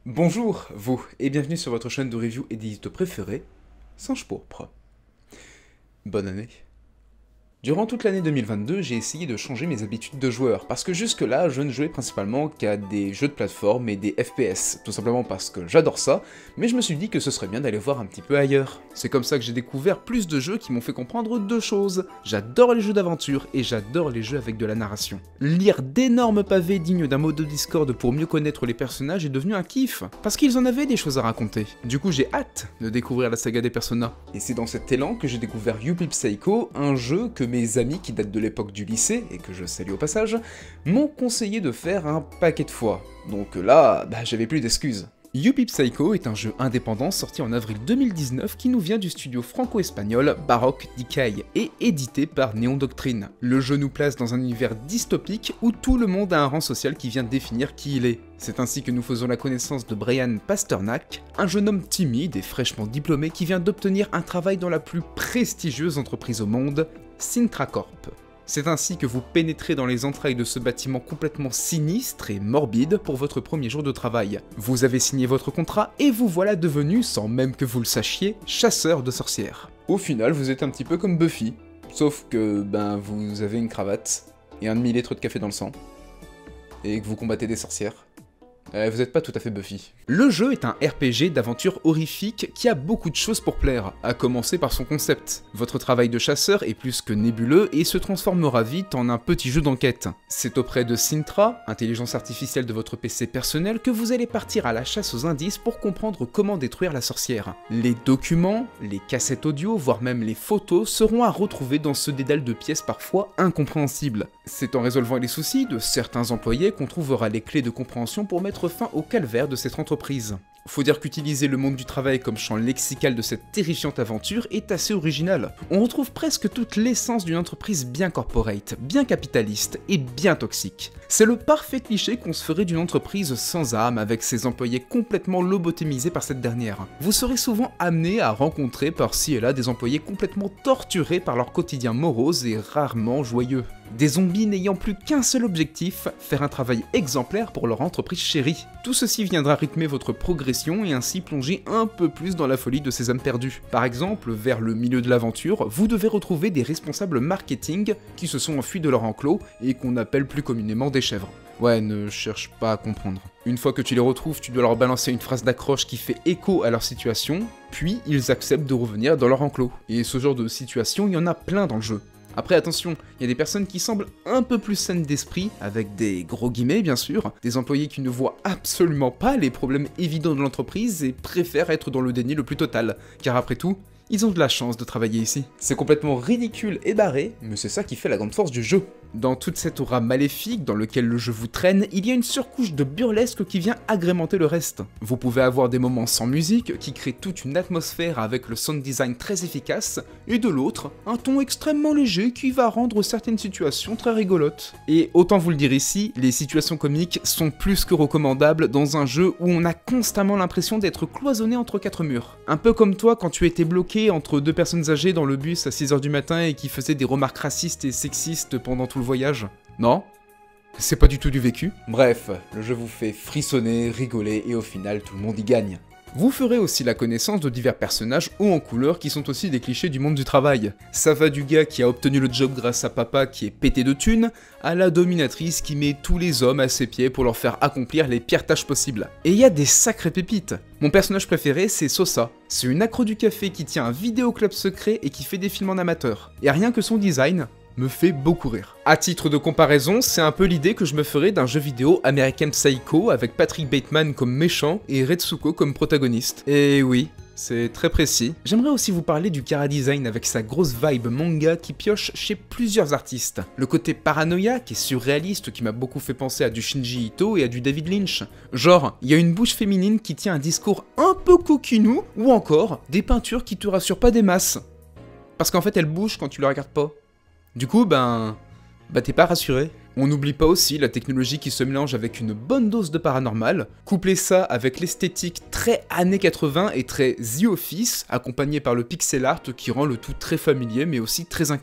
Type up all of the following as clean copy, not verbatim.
Bonjour, vous, et bienvenue sur votre chaîne de review et d'édito préférée, Singe Pourpre. Bonne année. Durant toute l'année 2022, j'ai essayé de changer mes habitudes de joueur, parce que jusque-là, je ne jouais principalement qu'à des jeux de plateforme et des FPS, tout simplement parce que j'adore ça, mais je me suis dit que ce serait bien d'aller voir un petit peu ailleurs. C'est comme ça que j'ai découvert plus de jeux qui m'ont fait comprendre deux choses. J'adore les jeux d'aventure et j'adore les jeux avec de la narration. Lire d'énormes pavés dignes d'un mode de Discord pour mieux connaître les personnages est devenu un kiff, parce qu'ils en avaient des choses à raconter. Du coup, j'ai hâte de découvrir la saga des Persona. Et c'est dans cet élan que j'ai découvert Yu Psycho, un jeu que mes amis qui datent de l'époque du lycée, et que je salue au passage, m'ont conseillé de faire un paquet de fois. Donc là, j'avais plus d'excuses. Yu Psycho est un jeu indépendant sorti en avril 2019 qui nous vient du studio franco-espagnol Baroque Decay et édité par Neon Doctrine. Le jeu nous place dans un univers dystopique où tout le monde a un rang social qui vient définir qui il est. C'est ainsi que nous faisons la connaissance de Brian Pasternak, un jeune homme timide et fraîchement diplômé qui vient d'obtenir un travail dans la plus prestigieuse entreprise au monde, Sintra Corp. C'est ainsi que vous pénétrez dans les entrailles de ce bâtiment complètement sinistre et morbide pour votre premier jour de travail. Vous avez signé votre contrat et vous voilà devenu, sans même que vous le sachiez, chasseur de sorcières. Au final, vous êtes un petit peu comme Buffy, sauf que, vous avez une cravate et un demi-litre de café dans le sang, et que vous combattez des sorcières. Vous n'êtes pas tout à fait Buffy. Le jeu est un RPG d'aventure horrifique qui a beaucoup de choses pour plaire, à commencer par son concept. Votre travail de chasseur est plus que nébuleux et se transformera vite en un petit jeu d'enquête. C'est auprès de Sintra, intelligence artificielle de votre PC personnel, que vous allez partir à la chasse aux indices pour comprendre comment détruire la sorcière. Les documents, les cassettes audio, voire même les photos seront à retrouver dans ce dédale de pièces parfois incompréhensibles. C'est en résolvant les soucis de certains employés qu'on trouvera les clés de compréhension pour mettre fin au calvaire de cette entreprise. Faut dire qu'utiliser le monde du travail comme champ lexical de cette terrifiante aventure est assez original. On retrouve presque toute l'essence d'une entreprise bien corporate, bien capitaliste et bien toxique. C'est le parfait cliché qu'on se ferait d'une entreprise sans âme avec ses employés complètement lobotomisés par cette dernière. Vous serez souvent amené à rencontrer par-ci et là des employés complètement torturés par leur quotidien morose et rarement joyeux. Des zombies n'ayant plus qu'un seul objectif, faire un travail exemplaire pour leur entreprise chérie. Tout ceci viendra rythmer votre progression et ainsi plonger un peu plus dans la folie de ces âmes perdues. Par exemple, vers le milieu de l'aventure, vous devez retrouver des responsables marketing qui se sont enfuis de leur enclos et qu'on appelle plus communément des chèvres. Ouais, ne cherche pas à comprendre. Une fois que tu les retrouves, tu dois leur balancer une phrase d'accroche qui fait écho à leur situation, puis ils acceptent de revenir dans leur enclos. Et ce genre de situation, il y en a plein dans le jeu. Après attention, il y a des personnes qui semblent un peu plus saines d'esprit, avec des gros guillemets bien sûr, des employés qui ne voient absolument pas les problèmes évidents de l'entreprise et préfèrent être dans le déni le plus total, car après tout, ils ont de la chance de travailler ici. C'est complètement ridicule et barré, mais c'est ça qui fait la grande force du jeu. Dans toute cette aura maléfique dans lequel le jeu vous traîne, il y a une surcouche de burlesque qui vient agrémenter le reste. Vous pouvez avoir des moments sans musique qui créent toute une atmosphère avec le sound design très efficace, et de l'autre, un ton extrêmement léger qui va rendre certaines situations très rigolotes. Et autant vous le dire ici, les situations comiques sont plus que recommandables dans un jeu où on a constamment l'impression d'être cloisonné entre quatre murs. Un peu comme toi quand tu étais bloqué entre deux personnes âgées dans le bus à 6h du matin et qui faisaient des remarques racistes et sexistes pendant tout le voyage. Non? C'est pas du tout du vécu. Bref, le jeu vous fait frissonner, rigoler et au final tout le monde y gagne. Vous ferez aussi la connaissance de divers personnages hauts en couleur qui sont aussi des clichés du monde du travail. Ça va du gars qui a obtenu le job grâce à papa qui est pété de thunes, à la dominatrice qui met tous les hommes à ses pieds pour leur faire accomplir les pires tâches possibles. Et il y a des sacrées pépites. Mon personnage préféré c'est Sosa. C'est une accro du café qui tient un vidéoclub secret et qui fait des films en amateur. Et rien que son design me fait beaucoup rire. À titre de comparaison, c'est un peu l'idée que je me ferais d'un jeu vidéo American Psycho avec Patrick Bateman comme méchant et Retsuko comme protagoniste. Et oui, c'est très précis. J'aimerais aussi vous parler du chara-design avec sa grosse vibe manga qui pioche chez plusieurs artistes. Le côté paranoïaque et surréaliste qui m'a beaucoup fait penser à du Shinji Ito et à du David Lynch. Genre, il y a une bouche féminine qui tient un discours un peu coquinou, ou encore des peintures qui te rassurent pas des masses. Parce qu'en fait elles bougent quand tu les regardes pas. Du coup, t'es pas rassuré. On n'oublie pas aussi la technologie qui se mélange avec une bonne dose de paranormal, couplez ça avec l'esthétique très années 80 et très The Office, accompagné par le pixel art qui rend le tout très familier mais aussi très inquiétant.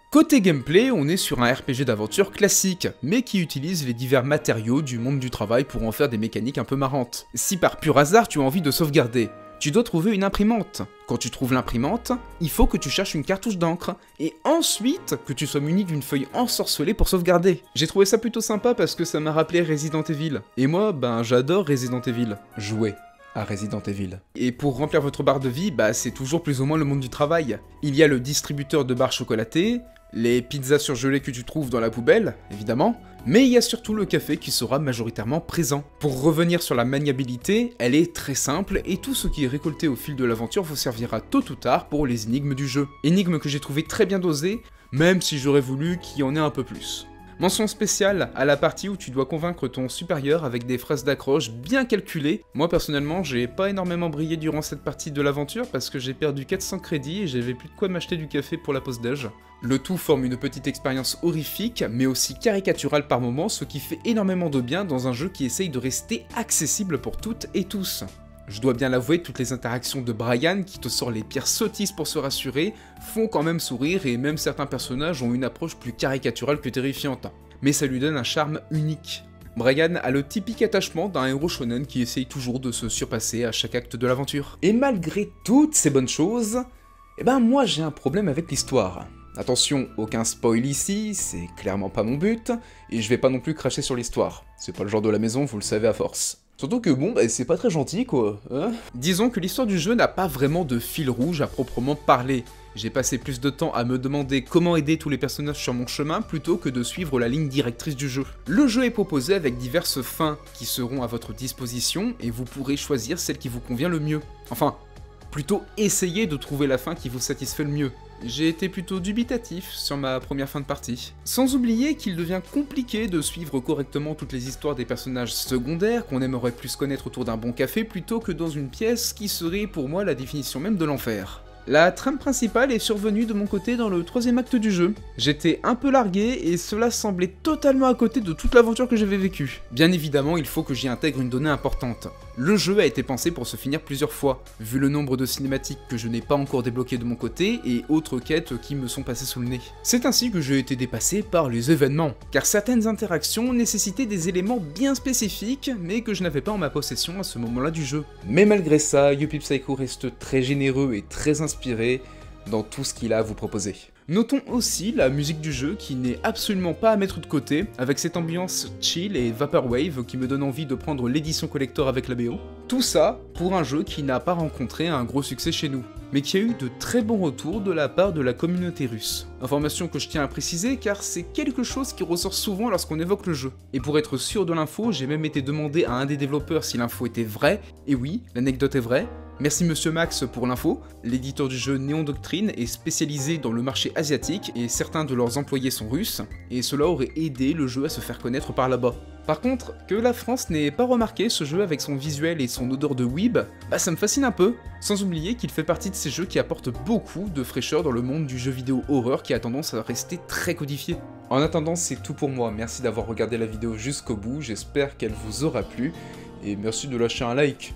Côté gameplay, on est sur un RPG d'aventure classique, mais qui utilise les divers matériaux du monde du travail pour en faire des mécaniques un peu marrantes. Si par pur hasard tu as envie de sauvegarder, tu dois trouver une imprimante. Quand tu trouves l'imprimante, il faut que tu cherches une cartouche d'encre, et ensuite que tu sois muni d'une feuille ensorcelée pour sauvegarder. J'ai trouvé ça plutôt sympa parce que ça m'a rappelé Resident Evil. Et moi, j'adore Resident Evil. Jouer à Resident Evil. Et pour remplir votre barre de vie, c'est toujours plus ou moins le monde du travail. Il y a le distributeur de barres chocolatées, les pizzas surgelées que tu trouves dans la poubelle, évidemment, mais il y a surtout le café qui sera majoritairement présent. Pour revenir sur la maniabilité, elle est très simple et tout ce qui est récolté au fil de l'aventure vous servira tôt ou tard pour les énigmes du jeu. Énigmes que j'ai trouvé très bien dosées, même si j'aurais voulu qu'il y en ait un peu plus. Mention spéciale à la partie où tu dois convaincre ton supérieur avec des phrases d'accroche bien calculées. Moi personnellement, j'ai pas énormément brillé durant cette partie de l'aventure parce que j'ai perdu 400 crédits et j'avais plus de quoi m'acheter du café pour la pause déj. Le tout forme une petite expérience horrifique, mais aussi caricaturale par moments, ce qui fait énormément de bien dans un jeu qui essaye de rester accessible pour toutes et tous. Je dois bien l'avouer, toutes les interactions de Brian, qui te sort les pires sottises pour se rassurer, font quand même sourire et même certains personnages ont une approche plus caricaturale que terrifiante. Mais ça lui donne un charme unique. Brian a le typique attachement d'un héros shonen qui essaye toujours de se surpasser à chaque acte de l'aventure. Et malgré toutes ces bonnes choses, moi j'ai un problème avec l'histoire. Attention, aucun spoil ici, c'est clairement pas mon but, et je vais pas non plus cracher sur l'histoire. C'est pas le genre de la maison, vous le savez à force. Surtout que c'est pas très gentil quoi, hein. Disons que l'histoire du jeu n'a pas vraiment de fil rouge à proprement parler. J'ai passé plus de temps à me demander comment aider tous les personnages sur mon chemin plutôt que de suivre la ligne directrice du jeu. Le jeu est proposé avec diverses fins qui seront à votre disposition et vous pourrez choisir celle qui vous convient le mieux. Enfin, plutôt essayer de trouver la fin qui vous satisfait le mieux. J'ai été plutôt dubitatif sur ma première fin de partie. Sans oublier qu'il devient compliqué de suivre correctement toutes les histoires des personnages secondaires qu'on aimerait plus connaître autour d'un bon café plutôt que dans une pièce qui serait pour moi la définition même de l'enfer. La trame principale est survenue de mon côté dans le troisième acte du jeu. J'étais un peu largué et cela semblait totalement à côté de toute l'aventure que j'avais vécue. Bien évidemment, il faut que j'y intègre une donnée importante. Le jeu a été pensé pour se finir plusieurs fois, vu le nombre de cinématiques que je n'ai pas encore débloquées de mon côté et autres quêtes qui me sont passées sous le nez. C'est ainsi que j'ai été dépassé par les événements, car certaines interactions nécessitaient des éléments bien spécifiques, mais que je n'avais pas en ma possession à ce moment-là du jeu. Mais malgré ça, Youpi Psycho reste très généreux et très inspiré dans tout ce qu'il a à vous proposer. Notons aussi la musique du jeu qui n'est absolument pas à mettre de côté, avec cette ambiance chill et vaporwave qui me donne envie de prendre l'édition collector avec la BO. Tout ça pour un jeu qui n'a pas rencontré un gros succès chez nous, mais qui a eu de très bons retours de la part de la communauté russe. Information que je tiens à préciser car c'est quelque chose qui ressort souvent lorsqu'on évoque le jeu. Et pour être sûr de l'info, j'ai même été demandé à un des développeurs si l'info était vraie, et oui, l'anecdote est vraie. Merci Monsieur Max pour l'info. L'éditeur du jeu Néon Doctrine est spécialisé dans le marché asiatique et certains de leurs employés sont russes, et cela aurait aidé le jeu à se faire connaître par là-bas. Par contre, que la France n'ait pas remarqué ce jeu avec son visuel et son odeur de weeb, ça me fascine un peu. Sans oublier qu'il fait partie de ces jeux qui apportent beaucoup de fraîcheur dans le monde du jeu vidéo horreur qui a tendance à rester très codifié. En attendant, c'est tout pour moi. Merci d'avoir regardé la vidéo jusqu'au bout, j'espère qu'elle vous aura plu, et merci de lâcher un like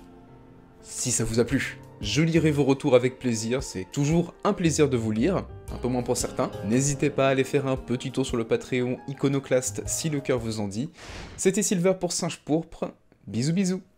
si ça vous a plu. Je lirai vos retours avec plaisir, c'est toujours un plaisir de vous lire, un peu moins pour certains. N'hésitez pas à aller faire un petit tour sur le Patreon Iconoclast si le cœur vous en dit. C'était Silver pour Singe Pourpre, bisous bisous.